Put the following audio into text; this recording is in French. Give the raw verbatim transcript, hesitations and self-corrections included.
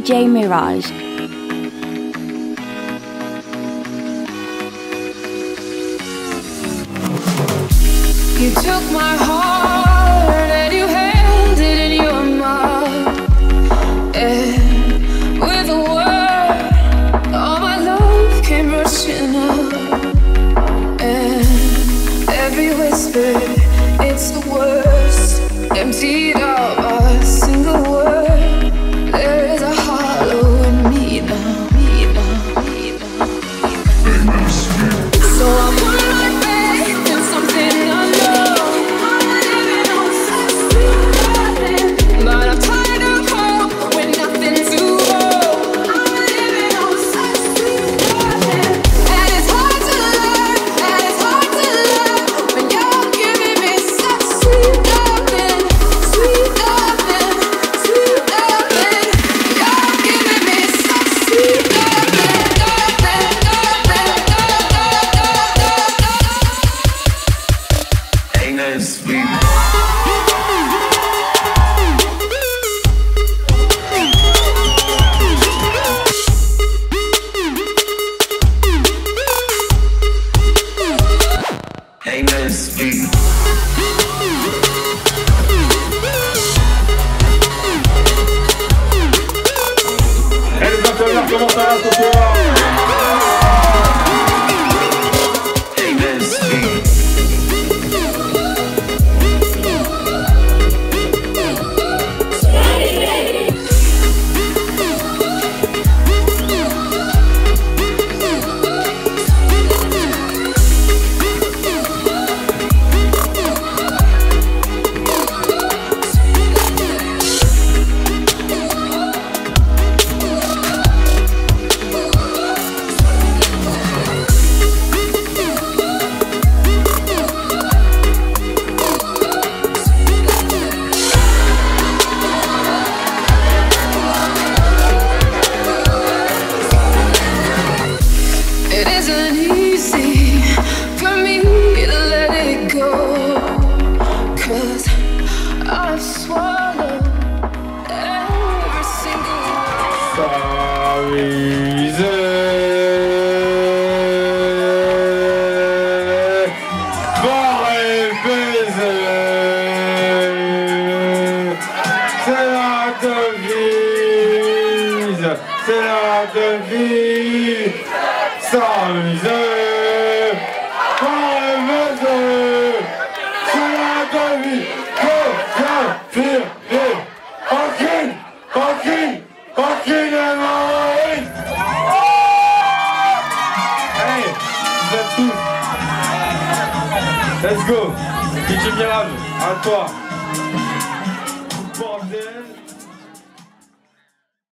J Mirage. You took my heart and you held it in your mouth, and with a word, all my love came rushing up. And every whisper, it's the worst, emptied out by a single word. There is a hollow in me now, me now, me now, me now. So I put my faith in something unknown, but I'm tired of hope with nothing to hold. And it's hard to learn, and it's hard to love when you're giving me such sweet loving, sweet loving, sweet loving. You're giving me such sweet loving, loving, loving, loving. Ain't nothing sweet. Ain't nothing sweet. Et les intérieurs commencent à ce soir. Ain't nothing sweet. It isn't easy for me to let it go, 'cause I've swallowed every single S'amuser, boire et baiser, c'est la devise, c'est la devise. S'amuser, boire et baiser, c'est la devise. Faut bien finir. Aucune, aucune, aucune hémorroïde. Hey, vous êtes tous. Let's go. D J Mirage, à toi. Bordel.